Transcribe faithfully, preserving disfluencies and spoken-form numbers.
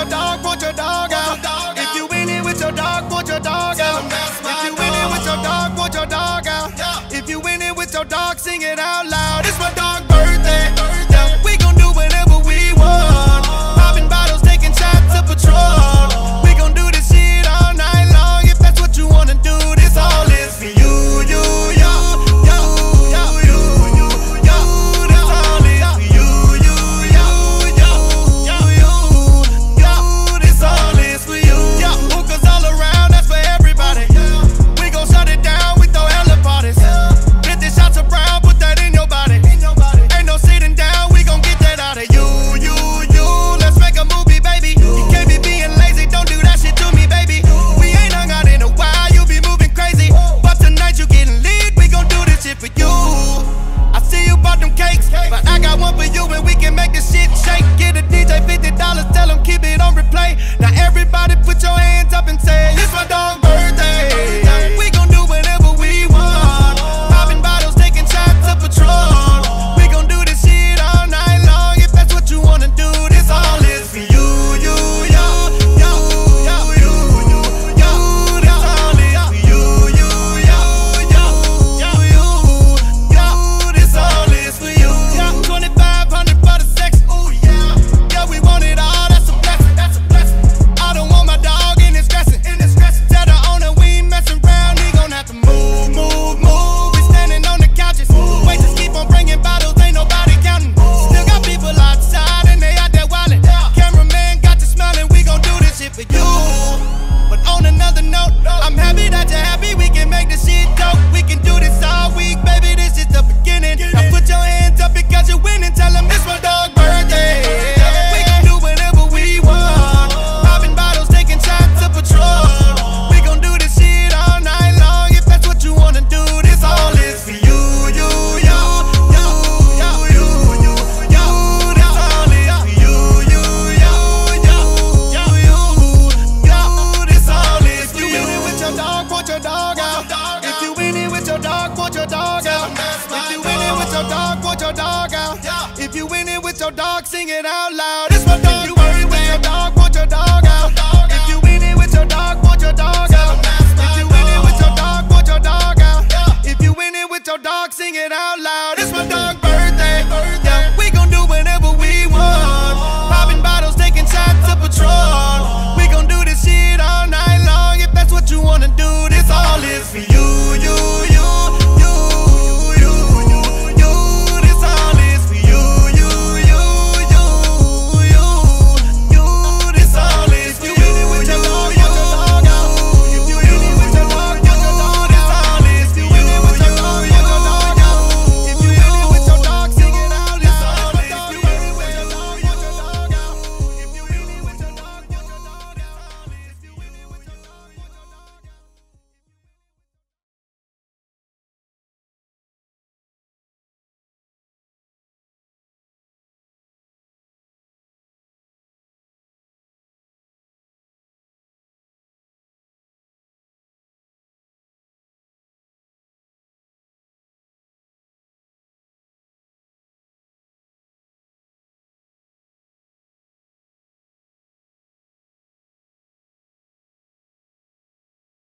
your dog, want your dog out. If you in it with your dog, want your dog out. If you in it with your dog, want your dog out. If you in it with your dog, sing it out loud. It's my dog birthday. Yeah, we gon' do whatever we want. Popping bottles, taking shots of Patron. We gon' do this shit all night long. If that's what you wanna do, this all is for you, you, you, you, you, you, you, you. This all is for you, you, you, you, you, you, you. This all is for you. Yeah, hookahs all around, that's for everybody. We gon' shut it down, we throw hella parties. fifty shots of brown, put that in your body. Ain't no sitting down, we gon' get that out of you, you, you. Let's make a movie, baby. You can't be being lazy, don't do that shit to me, baby. We ain't hung out in a while, you be moving crazy. But tonight you getting lit, we gon' do this shit for you. I see you bought them cakes, but I got one for you and we can make this shit shake. Get a D J fifty dollars, tell him keep it on replay. Now everybody put your hands up and say, it's my dog birthday. We gon' do whatever we want. Popping bottles, taking shots of Patron. We gon' do this shit all night long. If that's what you wanna do, this all is for you, you, you, you, you, you, you, you. This all is for you, you, you, you, you, you, you. This all is for you. twenty-five hundred for the sex, ooh yeah. Yeah, we want it all, that's a blessing, that's a blessing. I don't want my dog in this dressing, in this dressing. Tell the owner we ain't messing around, he gon' have to move, move, move. We standing on the couches, waiters keep on bringing bottles, ain't nobody counting. Still got people outside and they out there wildin'. Cameraman got you smelling, we gon' do this shit for you. But on another note, I'm happy that you're happy, we can make this shit dope. We can do this all week, baby, this is the beginning. Now put your hands up because you're winning, tell them it's my dog birthday. We gon' do whatever we want. Popping bottles, taking shots of Patron. We gon' do this shit all night long. If that's what you wanna do, this all is for you, you, you, you, you, you, you, you. This all is for you, you, you, you, you, you, you. This all is for you. If you in it with your dog, want your dog out. If you in it with your dog, want your dog out. If you in it with your dog, want your dog out. If you in it with your dog, sing it out loud.